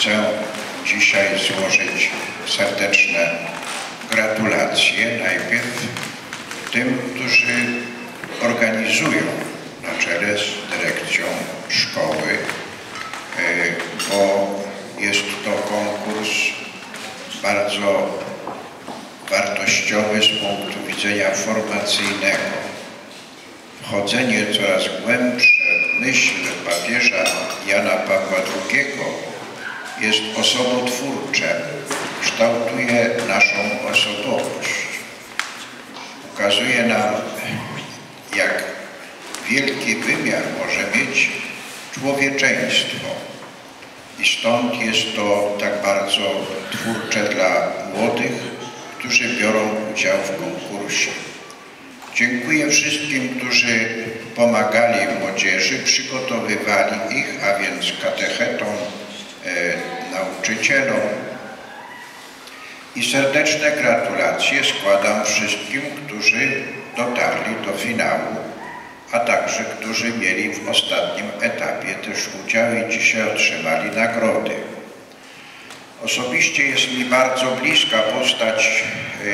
chcę dzisiaj złożyć serdeczne gratulacje najpierw tym, którzy organizują na czele z dyrekcją szkoły, bo jest to konkurs bardzo wartościowy z punktu widzenia formacyjnego. Wchodzenie coraz głębsze w myśl papieża Jana Pawła II jest osobotwórcze, kształtuje naszą osobowość. Ukazuje nam, jak wielki wymiar może mieć człowieczeństwo. I stąd jest to tak bardzo twórcze dla młodych, którzy biorą udział w konkursie. Dziękuję wszystkim, którzy pomagali młodzieży, przygotowywali ich, a więc katechetom, nauczycielom. I serdeczne gratulacje składam wszystkim, którzy dotarli do finału, a także którzy mieli w ostatnim etapie też udział i dzisiaj otrzymali nagrody. Osobiście jest mi bardzo bliska postać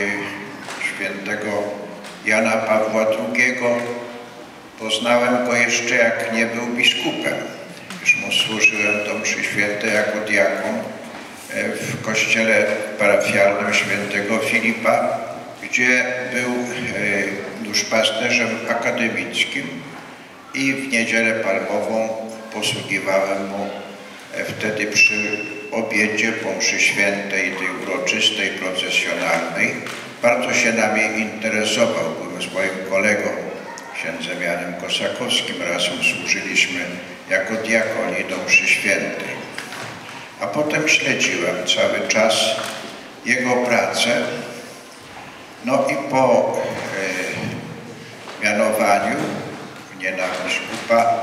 świętego Jana Pawła II. Poznałem go jeszcze, jak nie był biskupem. Już mu służyłem do mszy świętej jako diakon w kościele parafialnym świętego Filipa, gdzie był duszpasterzem akademickim i w Niedzielę Palmową posługiwałem mu wtedy przy obiedzie po mszy świętej, tej uroczystej, procesjonalnej. Bardzo się nami interesował. Byłem z moim kolegą, księdzem Janem Kosakowskim. Razem służyliśmy jako diakoni do mszy świętej. A potem śledziłem cały czas jego pracę. No i po mianowaniu mnie na biskupa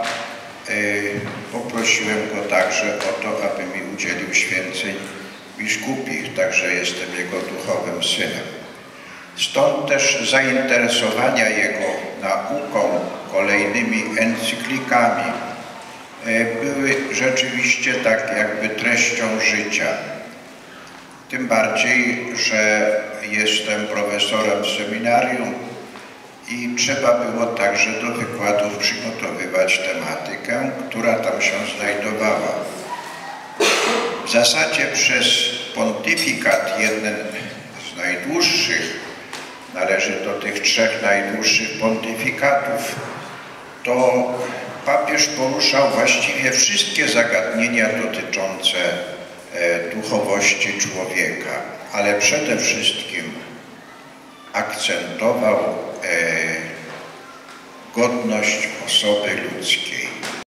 poprosiłem go także o to, aby mi udzielił święceń biskupich, także jestem jego duchowym synem. Stąd też zainteresowania jego nauką, kolejnymi encyklikami były rzeczywiście tak jakby treścią życia. Tym bardziej, że jestem profesorem w seminarium i trzeba było także do wykładów przygotowywać tematykę, która tam się znajdowała. W zasadzie przez pontyfikat, jeden z najdłuższych, należy do tych 3 najdłuższych pontyfikatów, to papież poruszał właściwie wszystkie zagadnienia dotyczące duchowości człowieka, ale przede wszystkim akcentował godność osoby ludzkiej.